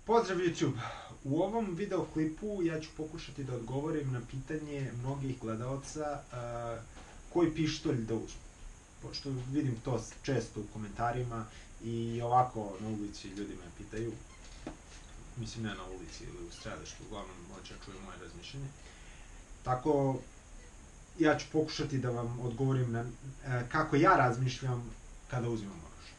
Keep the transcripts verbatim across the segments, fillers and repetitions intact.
Pozdrav YouTube! U ovom video klipu ja ću pokušati da odgovorim na pitanje mnogih gledalca uh, koji pištolj da uzmu. Pošto vidim to često u komentarima i ovako na ulici ljudi me pitaju. Mislim, ne na ulici ili u strelištu, uglavnom hoće da čuju moje razmišljanje. Tako, ja ću pokušati da vam odgovorim na uh, kako ja razmišljam kada uzimam oružje.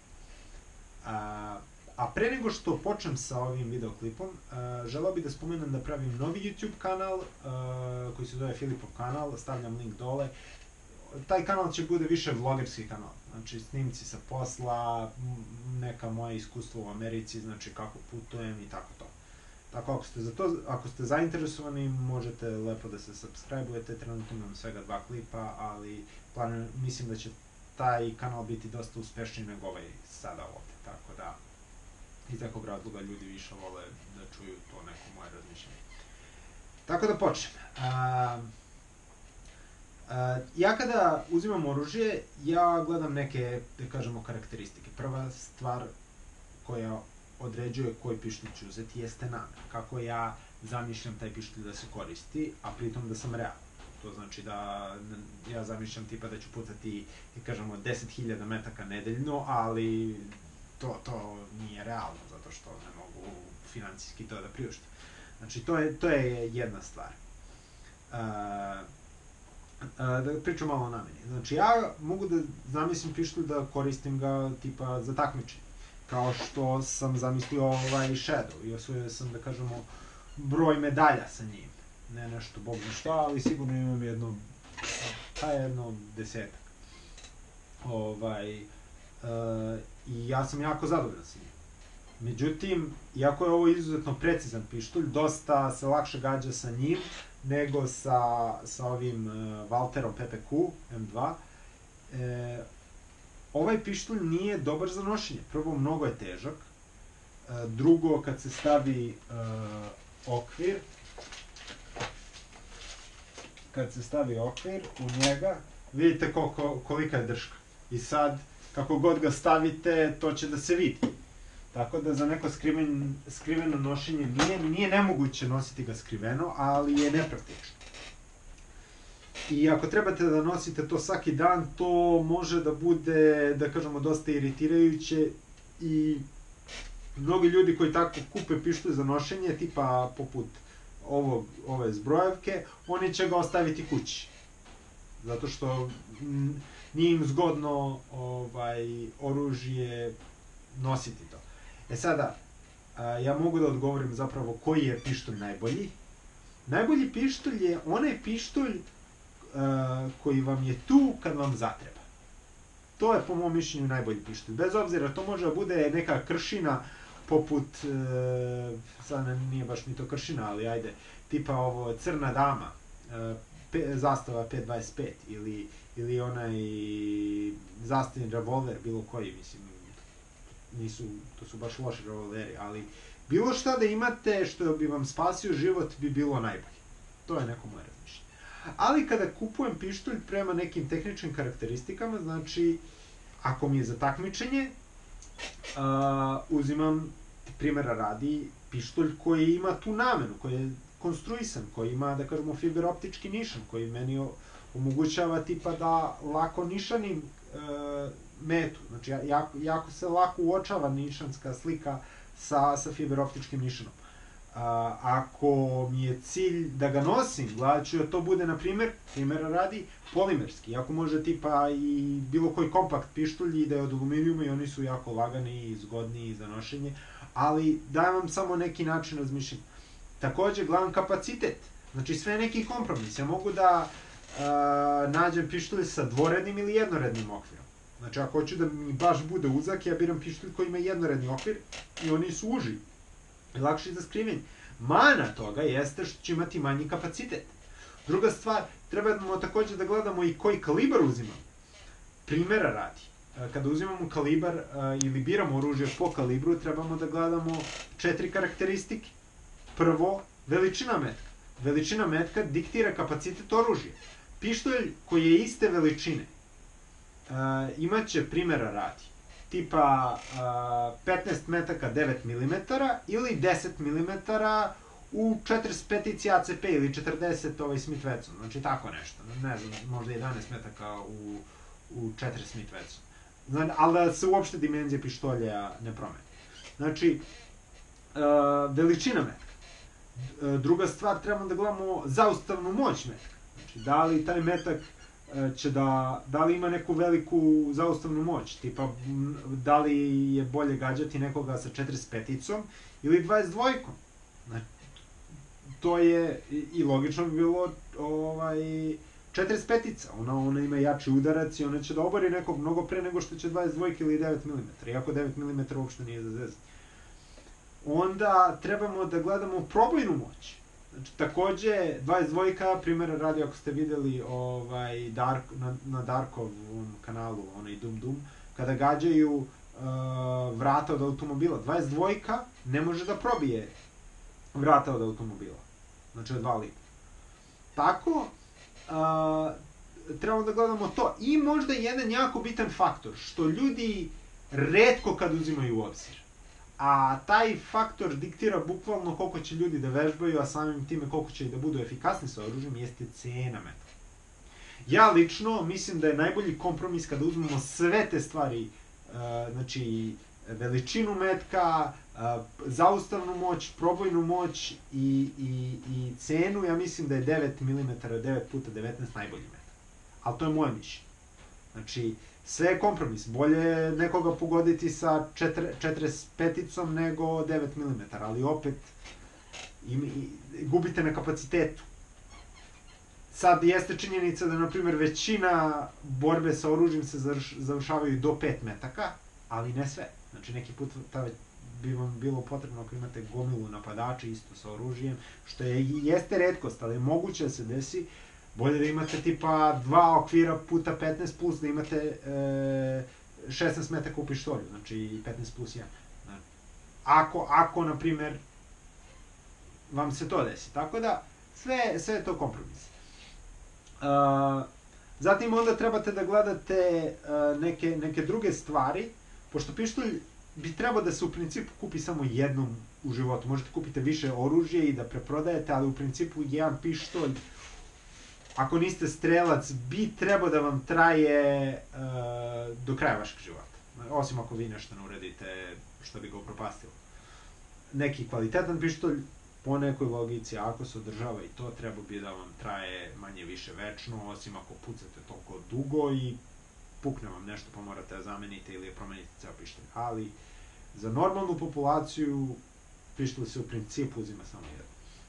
Uh, A pre nego što počnem sa ovim videoklipom, uh, želeo bih da spomenem da pravim novi YouTube kanal uh, koji se zove Filipov kanal, stavljam link dole. Taj kanal će bude više vlogerski kanal, znači snimci sa posla, neka moja iskustva u Americi, znači kako putujem i tako to. Tako ako ste za to, ako ste zainteresovani, možete lepo da se subscribe-ujete, trenutno imam svega dva klipa, ali planujem, mislim da će taj kanal biti dosta uspešniji nego ovaj sada ovde, tako da iz nekog razloga ljudi više vole da čuju to neko moje razmišljanje. Tako da počnem. Uh, uh, ja kada uzimam oružje, ja gledam neke, da kažemo, karakteristike. Prva stvar koja određuje koji pištolj ću uzeti jeste namera. Kako ja zamišljam taj pištolj da se koristi, a pritom da sam realan. To znači da ja zamišljam tipa da ću pucati, da kažemo, deset hiljada metaka nedeljno, ali to, to nije realno, zato što ne mogu financijski to da priuštim. Znači, to je, to je jedna stvar. Uh, uh, da pričam malo o nameni. Znači, ja mogu da zamislim pištolj da koristim ga tipa za takmičenje. Kao što sam zamislio ovaj Shadow i osvojio sam, da kažemo, broj medalja sa njim. Ne nešto, bog zna šta, ali sigurno imam jedno, pa jedno desetak. Ovaj... Uh, i ja sam jako zadovoljan sa njim. Međutim, iako je ovo izuzetno precizan pištolj, dosta se lakše gađa sa njim nego sa, sa ovim uh, Walterom P P Q M dva. E, ovaj pištolj nije dobar za nošenje. Prvo, mnogo je težak. E, drugo, kad se stavi uh, okvir, kad se stavi okvir u njega, vidite koliko, kolika je drška. I sad, kako god ga stavite, to će da se vidi. Tako da za neko skriven, skriveno nošenje nije, nije nemoguće nositi ga skriveno, ali je nepraktično. I ako trebate da nosite to svaki dan, to može da bude, da kažemo, dosta iritirajuće i mnogi ljudi koji tako kupe pištolj za nošenje, tipa poput ovog, ove zbrojevke, oni će ga ostaviti kući. Zato što m, nije im zgodno ovaj, oružje nositi to. E sada, a, ja mogu da odgovorim zapravo koji je pištolj najbolji. Najbolji pištolj je onaj pištolj a, koji vam je tu kad vam zatreba. To je po mom mišljenju najbolji pištolj. Bez obzira, to može da bude neka kršina poput, e, sad nije baš ni to kršina, ali ajde, tipa ovo Crna dama, e, Pe, zastava pet dvadeset pet ili, ili onaj zastavni revolver, bilo koji, mislim, nisu, to su baš loši revolveri, ali bilo šta da imate što bi vam spasio život bi bilo najbolje. To je neko moje razmišljanje. Ali kada kupujem pištolj prema nekim tehničkim karakteristikama, znači, ako mi je za takmičenje, uh, uzimam, primjera radi, pištolj koji ima tu namenu, koji je konstruisan, koji ima, da kažemo, fiberoptički nišan, koji meni omogućava tipa da lako nišanim e, metu. Znači, jako, jako se lako uočava nišanska slika sa, sa fiberoptičkim nišanom. A, ako mi je cilj da ga nosim, gledat ću da to bude, na primjer, primjera radi, polimerski. Iako može tipa i bilo koji kompakt pištolj da je od aluminijuma i oni su jako lagani i zgodni za nošenje, ali dajem vam samo neki način razmišljanja. Takođe, gledam kapacitet. Znači, sve neki kompromis. Ja mogu da uh, nađem pištolj sa dvorednim ili jednorednim okvirom. Znači, ako hoću da mi baš bude uzak, ja biram pištolj koji ima jednoredni okvir i oni su uži i lakši za skrivenje. Mana toga jeste što će imati manji kapacitet. Druga stvar, trebamo takođe da gledamo i koji kalibar uzimamo. Primera radi. Kada uzimamo kalibar uh, ili biramo oružje po kalibru, trebamo da gledamo četiri karakteristike. Prvo, veličina metka. Veličina metka diktira kapacitet oružja. Pištolj koji je iste veličine uh, imaće, primjera radi, tipa uh, petnaest metaka devet milimetara ili deset milimetara u četrdeset pet A C P ili četrdeset ovaj Smith Wesson, znači tako nešto, ne znam, možda jedanaest metaka u, u četrdeset Smith Wesson. Znači, ali da se uopšte dimenzije pištolja ne promeni. Znači, uh, veličina metka. Uh, druga stvar, trebamo da gledamo zaustavnu moć metka. Znači, da li taj metak uh, će da, da li ima neku veliku zaustavnu moć, tipa, da li je bolje gađati nekoga sa četrdeset peticom ili dvadeset dvojkom. Znači, to je, i logično bi bilo, ovaj, četrdeset petica, ona, ona ima jači udarac i ona će da obori nekog mnogo pre nego što će dvadeset dvojke ili devet milimetara, iako devet milimetara uopšte nije za zezanje. Onda trebamo da gledamo probojnu moć. Znači, takođe, dvadeset dvojka, primjera radi, ako ste videli ovaj, Dark, na, na Darkovom kanalu, onaj Dum Dum, kada gađaju uh, vrata od automobila, dvadeset dvojka ne može da probije vrata od automobila, znači od dva litra. Tako, uh, trebamo da gledamo to. I možda jedan jako bitan faktor, što ljudi retko kad uzimaju u obzir. A taj faktor diktira bukvalno koliko će ljudi da vežbaju, a samim time koliko će i da budu efikasni sa oružjem, jeste cena metka. Ja lično mislim da je najbolji kompromis kada uzmemo sve te stvari, uh, znači veličinu metka, uh, zaustavnu moć, probojnu moć i, i, i cenu, ja mislim da je devet milimetara, devet puta devetnaest najbolji metak. Ali to je moje mišljenje. Znači, sve je kompromis. Bolje nekoga pogoditi sa četrdeset peticom nego devet milimetara, ali opet i, i, gubite na kapacitetu. Sad jeste činjenica da, na primjer, većina borbe sa oružjem se završavaju do pet metaka, ali ne sve. Znači, neki put bi vam bilo potrebno ako imate gomilu napadača isto sa oružjem, što je, jeste retkost, ali je moguće da se desi. Bolje da imate tipa dva okvira puta petnaest plus da imate e, šesnaest metaka u pištolju, znači petnaest plus jedan. Ako, ako, na primjer, vam se to desi. Tako da, sve, sve je to kompromis. Uh, zatim onda trebate da gledate uh, neke, neke druge stvari, pošto pištolj bi trebao da se u principu kupi samo jednom u životu. Možete kupiti više oružje i da preprodajete, ali u principu jedan pištolj, ako niste strelac, bi trebao da vam traje uh, do kraja vašeg života. Osim ako vi nešto ne uradite što bi ga upropastilo. Neki kvalitetan pištolj, po nekoj logici, ako se održava i to, treba bi da vam traje manje više večno, osim ako pucate toliko dugo i pukne vam nešto pa morate da zamenite ili promenite ceo pištolj. Ali za normalnu populaciju pištolj se u principu uzima samo jedan.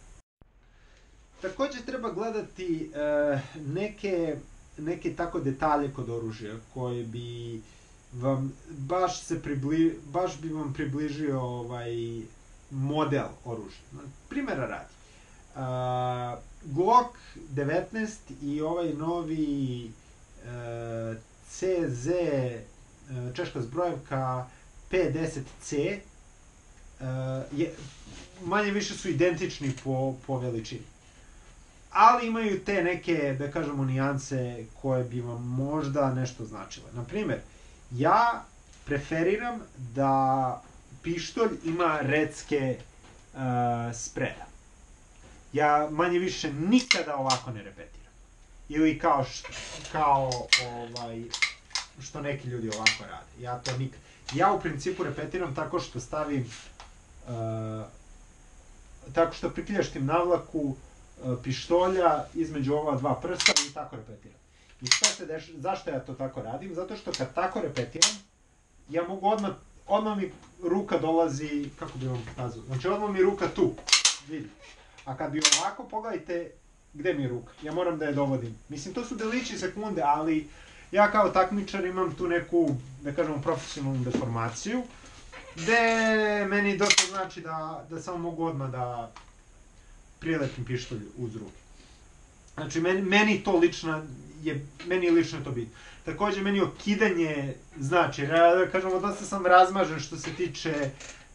Takođe treba gledati e, neke, neke tako detalje kod oružja koje bi vam baš se pribli, baš bi vam približio ovaj model oružja. Primjera radi. Uh, Glock devetnaest i ovaj novi uh, C Z uh, češka zbrojevka P deset C uh, je, manje više su identični po, po veličini. Ali imaju te neke, da kažemo, nijanse koje bi vam možda nešto značile. Naprimjer, ja preferiram da pištolj ima recke uh, spreda. Ja manje više nikada ovako ne repetiram. Ili kao što, kao ovaj, što neki ljudi ovako rade. Ja to nikad. Ja u principu repetiram tako što stavim uh, tako što prikljaštim navlaku uh, pištolja između ova dva prsta i tako repetiram. I šta se deš, zašto ja to tako radim? Zato što kad tako repetiram, ja mogu odmah odmah mi ruka dolazi, kako bi vam pokazao, znači odmah mi ruka tu, vidite. A kad bi ovako, pogledajte gde mi je ruka, ja moram da je dovodim. Mislim, to su delići sekunde, ali ja kao takmičar imam tu neku, da kažemo, profesionalnu deformaciju, gde meni dosta znači da, da samo mogu odmah da prilepim pištolj uz ruke. Znači, meni, meni to lično je, meni je lično to bitno. Takođe, meni okidanje znači, da kažemo, dosta sam razmažen što se tiče e,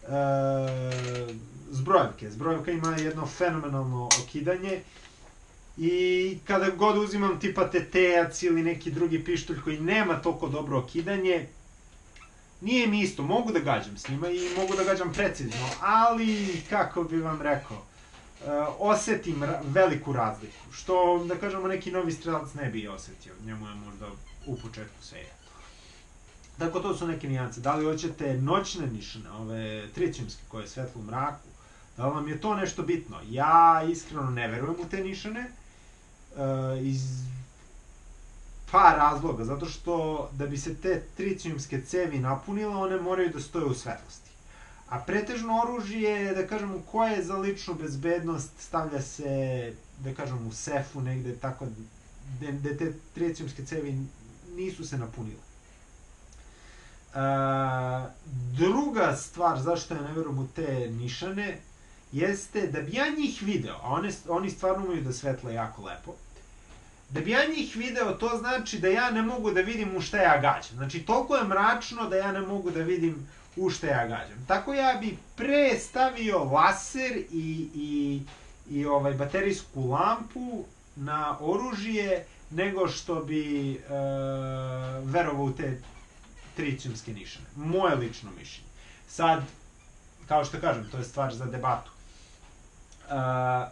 zbrojevke. Zbrojevka ima jedno fenomenalno okidanje i kada god uzimam tipa tetejac ili neki drugi pištolj koji nema toliko dobro okidanje, nije mi isto, mogu da gađam s njima i mogu da gađam precizno, ali, kako bi vam rekao, uh, osetim ra veliku razliku, što, da kažemo, neki novi strelac ne bi osetio, njemu je možda u početku sve je. Tako, to su neke nijance. Da li hoćete noćne nišane, ove tricijumske koje svetlo u mraku, da li vam je to nešto bitno? Ja iskreno ne verujem u te nišane, uh, iz par razloga, zato što da bi se te tricijumske cevi napunile, one moraju da stoje u svetlosti. A pretežno oružje, da kažemo, koje je za ličnu bezbednost, stavlja se, da kažemo, u sefu negde, tako, gde te tricijumske cevi nisu se napunile. Uh, druga stvar zašto ja ne verujem u te nišane, jeste da bi ja njih video, a one, oni stvarno imaju da svetle jako lepo, da bi ja njih video, to znači da ja ne mogu da vidim u šta ja gađam. Znači, toliko je mračno da ja ne mogu da vidim u šta ja gađam. Tako ja bi pre stavio laser i, i, i ovaj, baterijsku lampu na oružje, nego što bi e, verovao u te tricijumske nišane. Moje lično mišljenje. Sad, kao što kažem, to je stvar za debatu. Uh,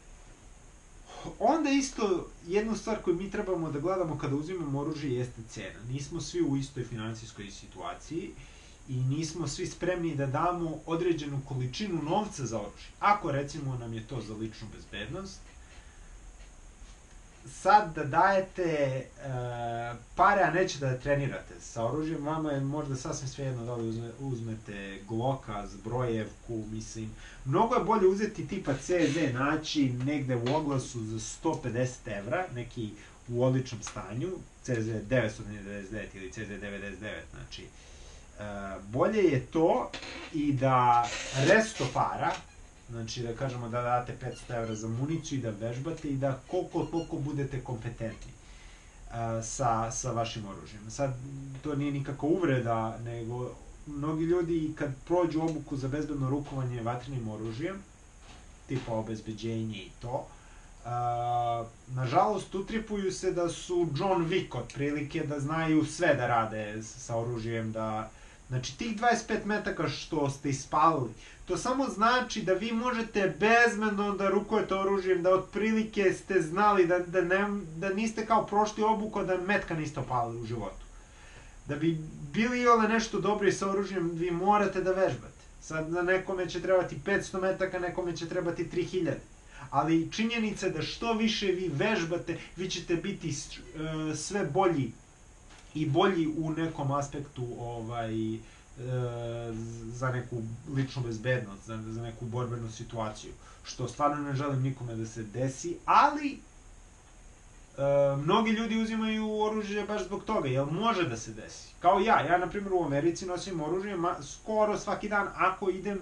onda isto, jednu stvar koju mi trebamo da gledamo kada uzimamo oružje jeste cena. Nismo svi u istoj finansijskoj situaciji i nismo svi spremni da damo određenu količinu novca za oružje. Ako, recimo, nam je to za ličnu bezbednost, sad da dajete e, pare, a neće da trenirate sa oružjem, vama je možda sasvim svejedno da li uzme, uzmete Glocka, zbrojevku, mislim. Mnogo je bolje uzeti tipa C Z, naći negde u oglasu za sto pedeset evra, neki u odličnom stanju, C Z devetsto devedeset devet ili C Z devedeset devet, znači. E, bolje je to i da resto para, znači da kažemo da date petsto evra za municiju i da vežbate i da koliko toliko budete kompetentni uh, sa, sa vašim oružjem. Sad, to nije nikako uvreda, nego mnogi ljudi kad prođu obuku za bezbedno rukovanje vatrenim oružjem, tipa obezbeđenje i to, uh, nažalost utripuju se da su John Wick otprilike, da znaju sve da rade sa oružjem, da... Znači, tih dvadeset pet metaka što ste ispalili, to samo znači da vi možete bezbedno da rukujete oružjem, da otprilike ste znali da, da, ne, da niste kao prošli obuku, da metka niste opalili u životu. Da bi bili i ole nešto dobri sa oružjem, vi morate da vežbate. Sad na nekome će trebati petsto metaka, nekome će trebati tri hiljade. Ali činjenica je da što više vi vežbate, vi ćete biti uh, sve bolji i bolji u nekom aspektu ovaj, e, za neku ličnu bezbednost, za, za neku borbenu situaciju, što stvarno ne želim nikome da se desi, ali e, mnogi ljudi uzimaju oružje baš zbog toga, jer može da se desi. Kao ja, ja na primjer u Americi nosim oružje ma, skoro svaki dan ako idem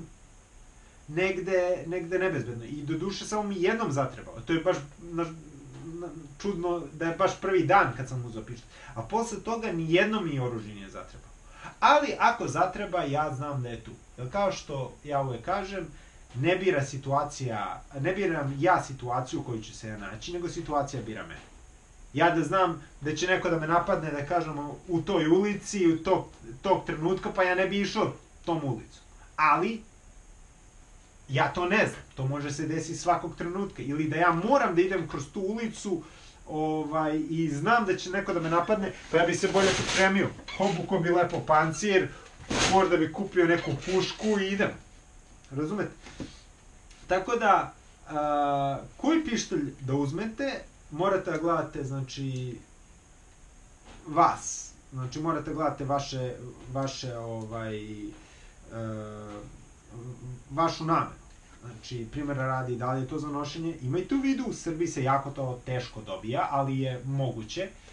negde, negde nebezbedno. I do duše samo mi jednom zatrebao. To je baš na, na, čudno da je baš prvi dan kad sam uzeo pištolj. A posle toga ni jedno mi oružje nije zatrebao. Ali ako zatreba, ja znam da je tu. Jer kao što ja uvek kažem, ne bira situacija, ne biram ja situaciju u kojoj ću se ja naći, nego situacija bira mene. Ja da znam da će neko da me napadne, da kažemo, u toj ulici, u tog, tog trenutka, pa ja ne bi išao tom ulicom. Ali, ja to ne znam. To može se desiti svakog trenutka. Ili da ja moram da idem kroz tu ulicu ovaj, i znam da će neko da me napadne, pa ja bi se bolje pripremio. Obukao bi lepo pancir, možda bi kupio neku pušku i idem. Razumete? Tako da, a, koji pištolj da uzmete, morate da gledate, znači, vas. Znači, morate da gledate vaše, vaše, ovaj, e, vašu namenu. Znači, primjera radi, da li je to za nošenje. Imajte u vidu, u Srbiji se jako to teško dobija, ali je moguće. E,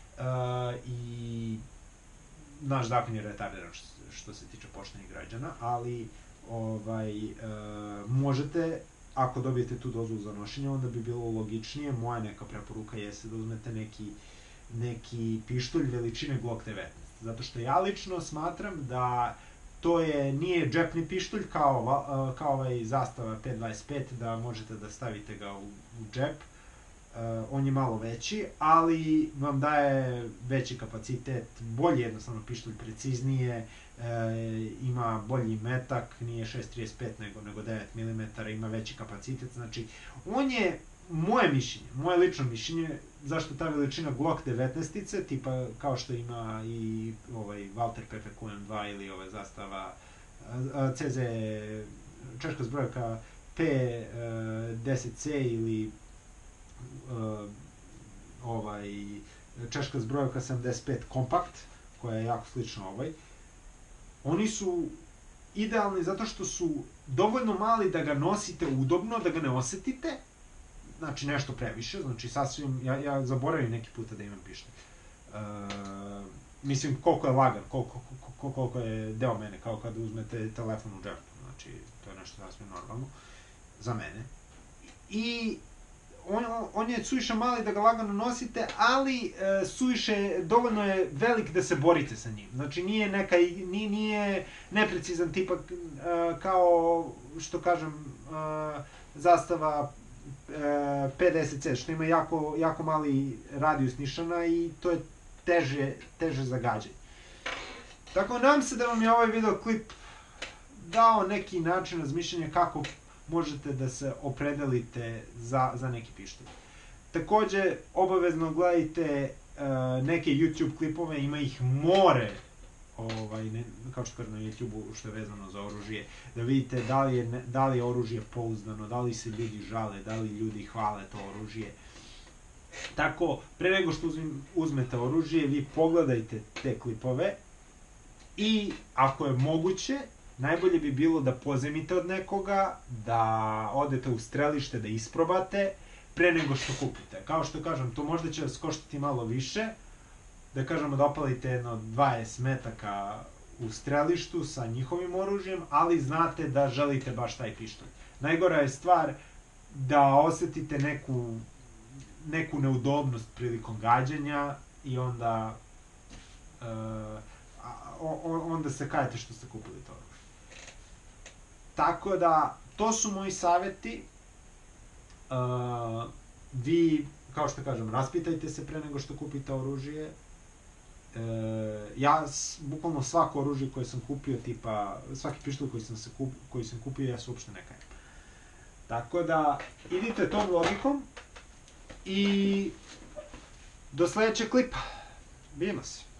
I naš zakon je retardiran što, što se tiče poštenih građana, ali ovaj, e, možete, ako dobijete tu dozvolu za nošenje, onda bi bilo logičnije, moja neka preporuka jeste da uzmete neki, neki pištolj veličine Glock devetnaest. Zato što ja lično smatram da to je, nije džepni pištolj kao, kao ovaj zastava pet dvadeset pet, da možete da stavite ga u, u džep. on je malo veći, ali vam daje veći kapacitet, bolje jednostavno pištolj, preciznije, ima bolji metak, nije šest trideset pet nego, nego devet milimetara, ima veći kapacitet, znači on je, moje mišljenje, moje lično mišljenje, zašto ta veličina Glock devetnaest, tipa kao što ima i ovaj Walter P P Q M dva ili ova zastava C Z, češka zbrojka P deset C ili uh, ovaj češka zbrojka sedamdeset pet kompakt, koja je jako slična ovoj. Oni su idealni zato što su dovoljno mali da ga nosite udobno, da ga ne osetite, znači nešto previše, znači sasvim, ja, ja zaboravim neki puta da imam pištolj. Uh, mislim, koliko je lagan, koliko, koliko, koliko je deo mene, kao kada uzmete telefon u džepu, znači, to je nešto sasvim normalno, za mene. I on, on je suviše mali da ga lagano nosite, ali e, suviše, dovoljno je velik da se borite sa njim. Znači, nije neka, nije, nije neprecizan tipa e, kao, što kažem, e, zastava e, P deset C, što ima jako, jako mali radijus nišana i to je teže, teže za gađanje. Tako, nadam se da vam je ovaj video klip dao neki način razmišljanja kako možete da se opredelite za, za neki pištolj. Takođe, obavezno gledajte uh, neke YouTube klipove, ima ih more, ovaj, ne, kao što kažem na YouTube-u, što je vezano za oružje, da vidite da li, je, da li je oružje pouzdano, da li se ljudi žale, da li ljudi hvale to oružje. Tako, pre nego što uzim, uzmete oružje, vi pogledajte te klipove i, ako je moguće, najbolje bi bilo da pozajmite od nekoga, da odete u strelište, da isprobate, pre nego što kupite. Kao što kažem, to možda će vas koštati malo više, da kažemo da opalite jedno dvadeset metaka u strelištu sa njihovim oružjem, ali znate da želite baš taj pištolj. Najgora je stvar da osetite neku, neku neudobnost prilikom gađanja i onda, uh, onda se kajete što ste kupili to oružje. Tako da, to su moji saveti. Uh, vi, kao što kažem, raspitajte se pre nego što kupite oružje. Uh, ja, bukvalno svako oružje koje sam kupio, tipa, svaki pištolj koji sam, se kup, koji sam kupio, ja se uopšte ne kajem. Tako da, idite tom logikom i do sledećeg klipa. Vidimo se.